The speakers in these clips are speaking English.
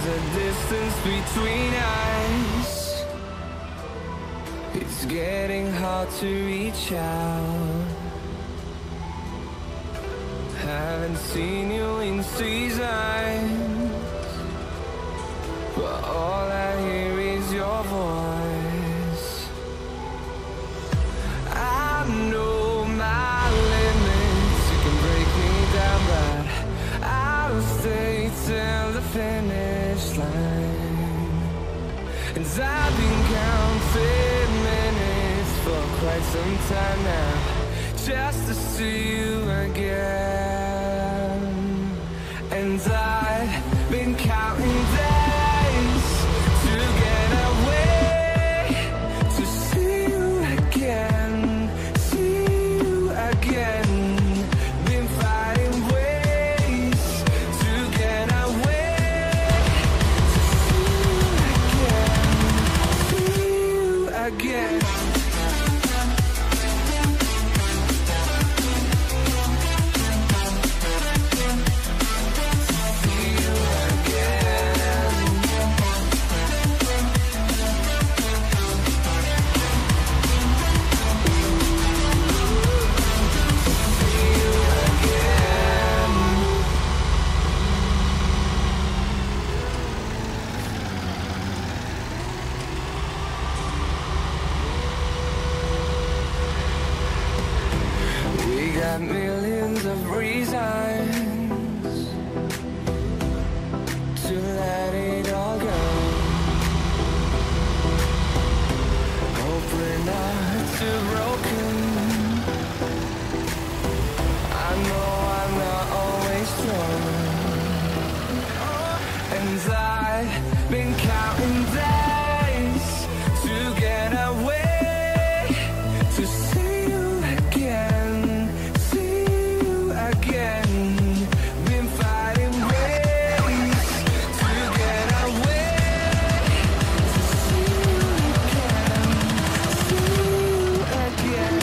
a distance between us. It's getting hard to reach out. Haven't seen you in seasons, but all I hear is your voice. I know my limits, you can break me down, but I'll stay till the finish line. And I've been counting minutes for quite some time now, just to see you again. And I've been counting days to get away, to see you again, see you again. Been finding ways to get away, to see you again. Got millions of reasons to let it all go. Hope we're not too broken. I know I'm not always strong, and I've been counting days to get away, to see you again. Been fighting ways to get away, to see you again,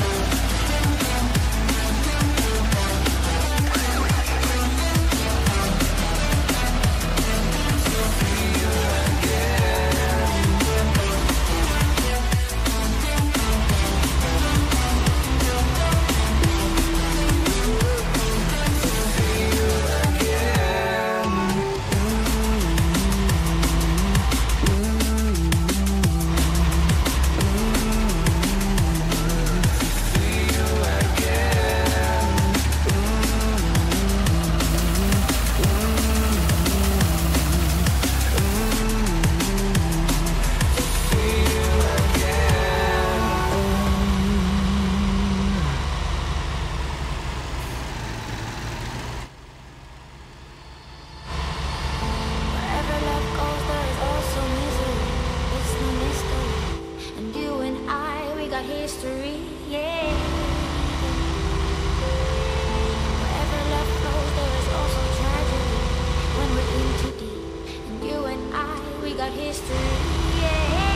history, yeah. Wherever love flows, there is also tragedy. When we're in too deep, and you and I, we got history, yeah.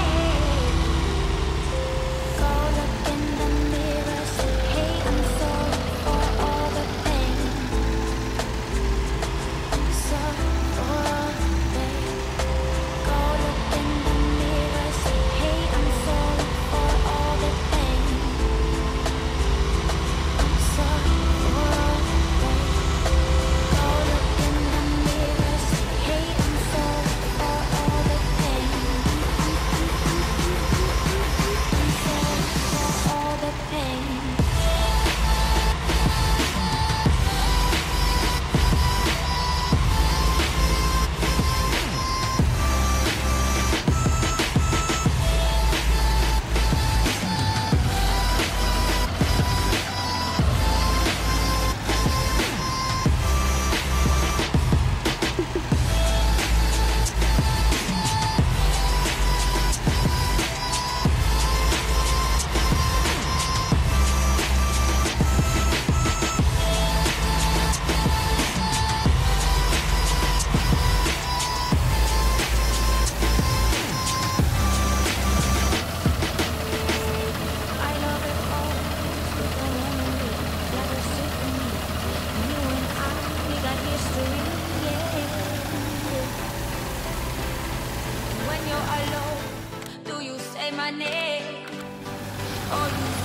Caught up in the mirror, say, hey, I'm sorry for all the pain. I'm sorry for all the pain. Caught up in the mirror, say, hey, I'm sorry for all the pain. I'm sorry for all the pain. Caught up in the mirror, say, hey, I'm sorry for all the pain. you're alone, do you say my name? Or you